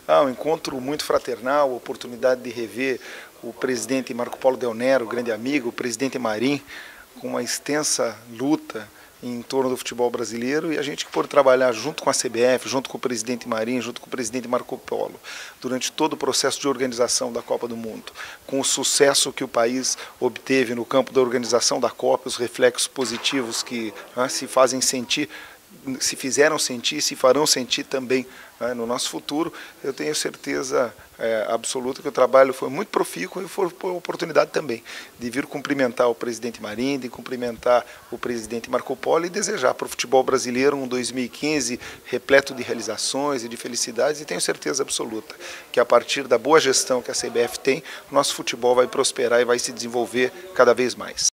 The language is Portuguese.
Um encontro muito fraternal, oportunidade de rever o presidente Marco Polo Del Nero, grande amigo, o presidente Marim, com uma extensa luta em torno do futebol brasileiro, e a gente por trabalhar junto com a CBF, junto com o presidente Marim, junto com o presidente Marco Polo, durante todo o processo de organização da Copa do Mundo, com o sucesso que o país obteve no campo da organização da Copa, os reflexos positivos que se fazem sentir, se fizeram sentir, se farão sentir também no nosso futuro. Eu tenho certeza absoluta que o trabalho foi muito profícuo e foi uma oportunidade também de vir cumprimentar o presidente Marim, de cumprimentar o presidente Marco Polo e desejar para o futebol brasileiro um 2015 repleto de realizações e de felicidades, e tenho certeza absoluta que a partir da boa gestão que a CBF tem, o nosso futebol vai prosperar e vai se desenvolver cada vez mais.